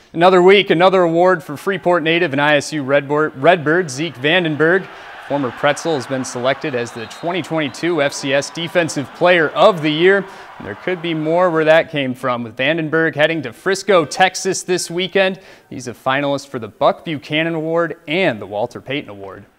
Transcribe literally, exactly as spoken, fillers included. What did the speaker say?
Another week, another award for Freeport native and I S U Redbird, Redbird Zeke Vandenburgh. Former Pretzel has been selected as the twenty twenty-two F C S Defensive Player of the Year. And there could be more where that came from, with Vandenburgh heading to Frisco, Texas this weekend. He's a finalist for the Buck Buchanan Award and the Walter Payton Award.